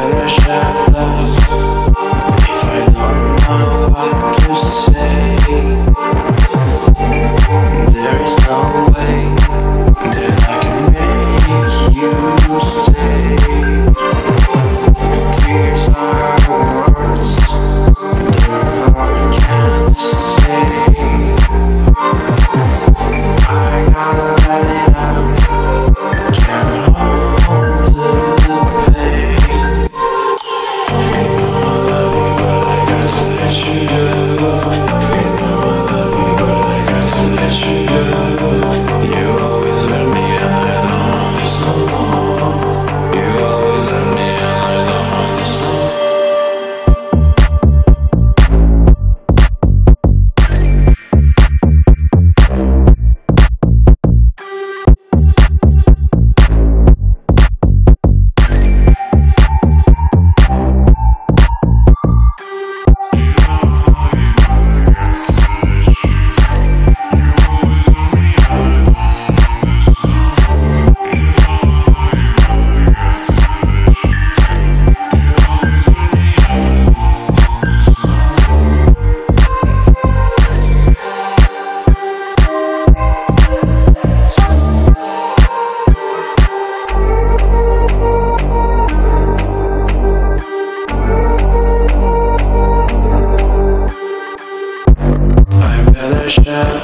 better shut up if I don't know what to say. There is no way that I can make you stay. Tears are words that I can't say. I gotta let it out, can't hold the pain. You know I love you, but I got to let you go. You know I love you, but I got to let you go. You always let me and I don't want this no more. You always let me and I don't want this no more. I better shut